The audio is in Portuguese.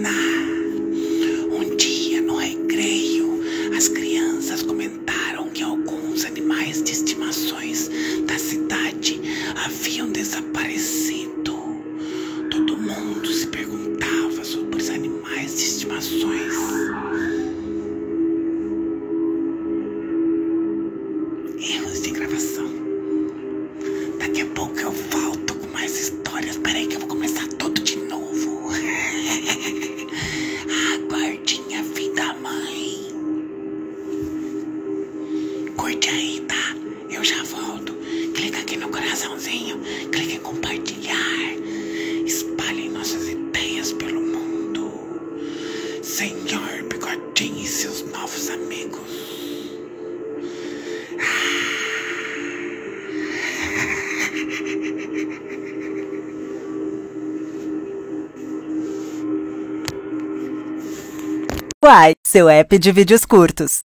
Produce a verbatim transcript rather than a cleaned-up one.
Um dia no recreio, as crianças comentaram que alguns animais de estimações da cidade haviam desaparecido. Todo mundo se perguntava sobre os animais de estimações. Erros de gravação. Daqui a pouco eu volto com mais histórias. Peraí que eu vou começar tudo de novo. Aguardinha, vida mãe. Curte aí, tá? Eu já volto. Clica aqui no coraçãozinho. Clica em compartilhar. Espalhem nossas ideias pelo mundo. Senhor Bigodinho e seus novos amigos. Uai, seu app de vídeos curtos.